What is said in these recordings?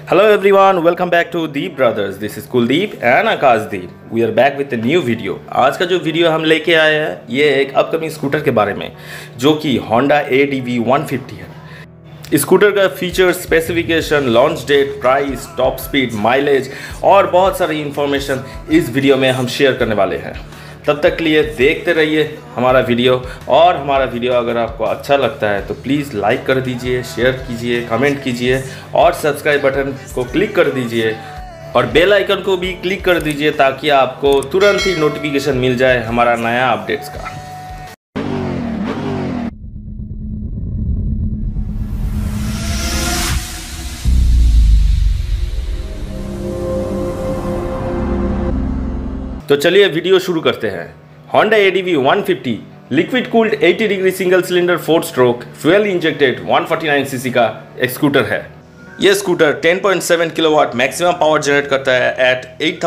Hello everyone, welcome back to Deep Brothers. This is Kuldeep and Akashdeep. We are back with a new video. आज का जो video हम लेके आए हैं ये एक अपकमिंग स्कूटर के बारे में जो कि Honda ADV 150 है। स्कूटर का feature, specification, launch date, price, top speed, mileage और बहुत सारी इंफॉर्मेशन इस वीडियो में हम शेयर करने वाले हैं। तब तक के लिए देखते रहिए हमारा वीडियो, और हमारा वीडियो अगर आपको अच्छा लगता है तो प्लीज़ लाइक कर दीजिए, शेयर कीजिए, कमेंट कीजिए और सब्सक्राइब बटन को क्लिक कर दीजिए और बेल आइकन को भी क्लिक कर दीजिए ताकि आपको तुरंत ही नोटिफिकेशन मिल जाए हमारा नया अपडेट्स का। तो चलिए वीडियो शुरू करते हैं। Honda ADV 150 liquid cooled 80 degree single cylinder 4 stroke fuel injected 149 CC का एक स्कूटर है। यह scooter 10.7 kilowatt maximum power generate करता है at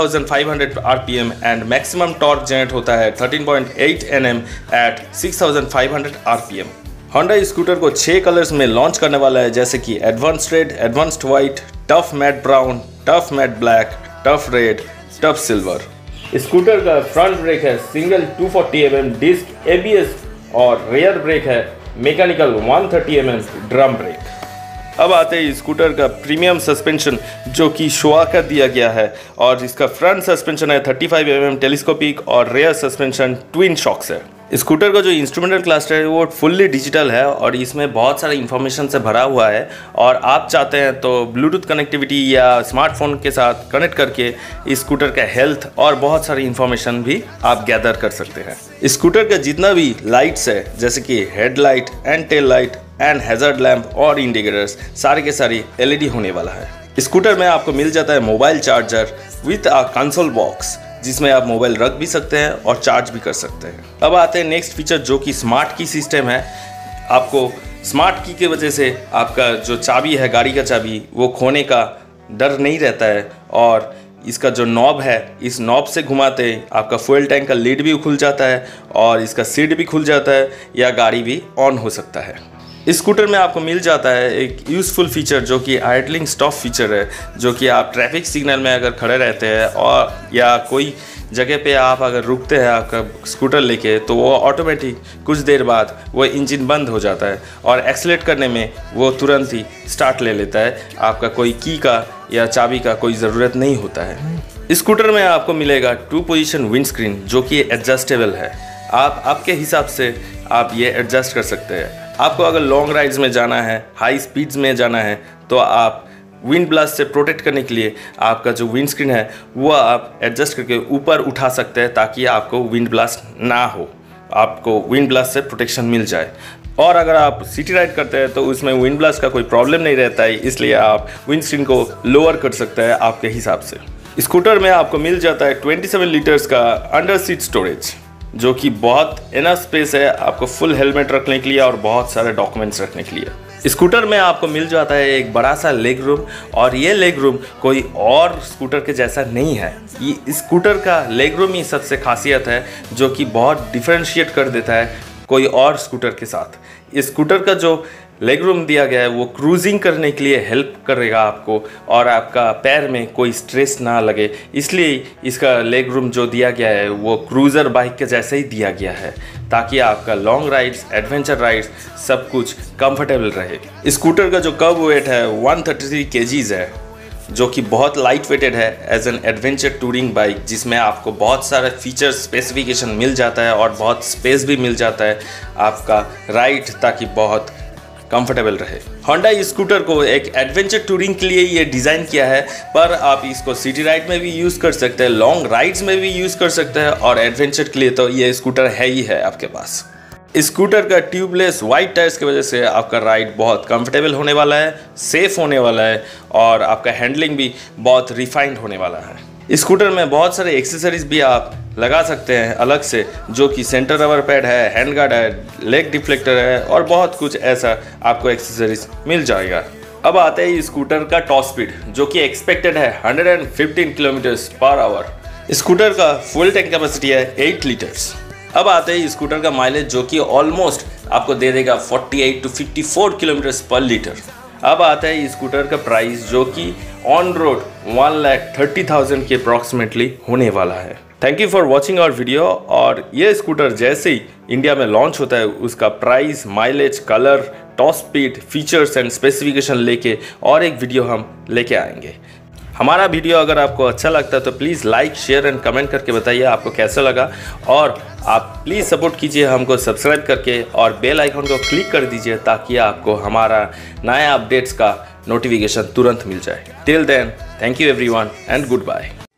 8500 RPM and maximum torque generate होता है 13.8 Nm एट 6500 आरपीएम। Honda इस स्कूटर को 6 कलर्स में लॉन्च करने वाला है, जैसे कि advanced red, advanced white, tough matte brown, tough matte black, tough red, tough silver. Scooter का फ्रंट ब्रेक है सिंगल 240 mm डिस्क एबीएस और रेयर ब्रेक है मैकेनिकल 130 mm ड्रम ब्रेक। अब आते हैं स्कूटर का प्रीमियम सस्पेंशन जो कि शोआ का दिया गया है, और इसका फ्रंट सस्पेंशन है 35 mm टेलीस्कोपिक और रेयर सस्पेंशन ट्विन शॉक्स है। स्कूटर का जो इंस्ट्रूमेंटल क्लस्टर है वो फुल्ली डिजिटल है और इसमें बहुत सारे इंफॉर्मेशन से भरा हुआ है, और आप चाहते हैं तो ब्लूटूथ कनेक्टिविटी या स्मार्टफोन के साथ कनेक्ट करके इस स्कूटर का हेल्थ और बहुत सारी इंफॉर्मेशन भी आप गैदर कर सकते हैं। स्कूटर का जितना भी लाइट्स है जैसे कि headlight and tail light and hazard lamp और इंडिकेटर्स सारे के सारी एलईडी होने वाला है। स्कूटर में आपको मिल जाता है mobile charger with a console box जिसमें आप मोबाइल रख भी सकते हैं और चार्ज भी कर सकते हैं। अब आते हैं नेक्स्ट फीचर जो कि स्मार्ट की सिस्टम है। आपको स्मार्ट की के वजह से आपका जो चाबी है, गाड़ी का चाबी, वो खोने का डर नहीं रहता है, और इसका जो नॉब है इस नॉब से घुमाते आपका फ्यूल टैंक का लिड भी खुल जाता है और इसका सीट भी खुल जाता है या गाड़ी भी ऑन हो सकता है। इस स्कूटर में आपको मिल जाता है एक यूज़फुल फीचर जो कि आइडलिंग स्टॉप फीचर है, जो कि आप ट्रैफिक सिग्नल में अगर खड़े रहते हैं और या कोई जगह पे आप अगर रुकते हैं आपका स्कूटर लेके, तो वो ऑटोमेटिक कुछ देर बाद वो इंजन बंद हो जाता है और एक्सीलेट करने में वो तुरंत ही स्टार्ट ले लेता है। आपका कोई की का या चाबी का कोई ज़रूरत नहीं होता है। इस स्कूटर में आपको मिलेगा 2 पोजिशन विंड स्क्रीन जो कि एडजस्टेबल है। आप आपके हिसाब से आप ये एडजस्ट कर सकते हैं। आपको अगर लॉन्ग राइड्स में जाना है, हाई स्पीड्स में जाना है, तो आप विंड ब्लास्ट से प्रोटेक्ट करने के लिए आपका जो विंड स्क्रीन है वो आप एडजस्ट करके ऊपर उठा सकते हैं ताकि आपको विंड ब्लास्ट ना हो, आपको विंड ब्लास्ट से प्रोटेक्शन मिल जाए। और अगर आप सिटी राइड करते हैं तो उसमें विंड ब्लास्ट का कोई प्रॉब्लम नहीं रहता है, इसलिए आप विंड स्क्रीन को लोअर कर सकते हैं आपके हिसाब से। स्कूटर में आपको मिल जाता है 27 लीटर्स का अंडर सीट स्टोरेज जो कि बहुत इनफ स्पेस है आपको फुल हेलमेट रखने के लिए और बहुत सारे डॉक्यूमेंट्स रखने के लिए। स्कूटर में आपको मिल जाता है एक बड़ा सा लेग रूम, और ये लेग रूम कोई और स्कूटर के जैसा नहीं है। ये स्कूटर का लेग रूम ही सबसे खासियत है जो कि बहुत डिफरेंशिएट कर देता है कोई और स्कूटर के साथ। इस स्कूटर का जो लेग रूम दिया गया है वो क्रूजिंग करने के लिए हेल्प करेगा आपको, और आपका पैर में कोई स्ट्रेस ना लगे, इसलिए इसका लेग रूम जो दिया गया है वो क्रूज़र बाइक के जैसे ही दिया गया है ताकि आपका लॉन्ग राइड्स, एडवेंचर राइड्स सब कुछ कंफर्टेबल रहे। स्कूटर का जो कर्ब वेट है 133 kgs है जो कि बहुत लाइट वेटेड है as an adventure touring bike, जिसमें आपको बहुत सारे फीचर स्पेसिफिकेशन मिल जाता है और बहुत स्पेस भी मिल जाता है आपका राइड ताकि बहुत कंफर्टेबल रहे। Honda इस स्कूटर को एक एडवेंचर टूरिंग के लिए ये डिज़ाइन किया है, पर आप इसको सिटी राइड में भी यूज़ कर सकते हैं, लॉन्ग राइड्स में भी यूज़ कर सकते हैं, और एडवेंचर के लिए तो ये स्कूटर है ही है आपके पास। स्कूटर का ट्यूबलेस वाइट टायर्स की वजह से आपका राइड बहुत कंफर्टेबल होने वाला है, सेफ होने वाला है, और आपका हैंडलिंग भी बहुत रिफाइंड होने वाला है। स्कूटर में बहुत सारे एक्सेसरीज भी आप लगा सकते हैं अलग से, जो कि सेंटर रबर पैड है, हैंड गार्ड है, लेग डिफ्लेक्टर है और बहुत कुछ ऐसा आपको एक्सेसरीज मिल जाएगा। अब आते हैं स्कूटर का टॉप स्पीड जो कि एक्सपेक्टेड है 115 km/h। स्कूटर का फुल टैंक कैपेसिटी है 8 लीटर्स। अब आते हैं स्कूटर का माइलेज जो कि ऑलमोस्ट आपको दे देगा 48 to 54 km/l। अब आता है स्कूटर का प्राइस, जो कि ऑन रोड 1,30,000 के अप्रॉक्सीमेटली होने वाला है। Thank you for watching our video. और ये स्कूटर जैसे ही इंडिया में लॉन्च होता है, उसका price, mileage, colour, top speed, features and specification लेके और एक वीडियो हम लेके आएंगे। हमारा वीडियो अगर आपको अच्छा लगता है तो please like, share and comment करके बताइए आपको कैसा लगा। और आप प्लीज़ सपोर्ट कीजिए हमको सब्सक्राइब करके और बेल आइकन को क्लिक कर दीजिए, ताकि आपको हमारा नया अपडेट्स का नोटिफिकेशन तुरंत मिल जाए। Till then, thank you everyone and good bye.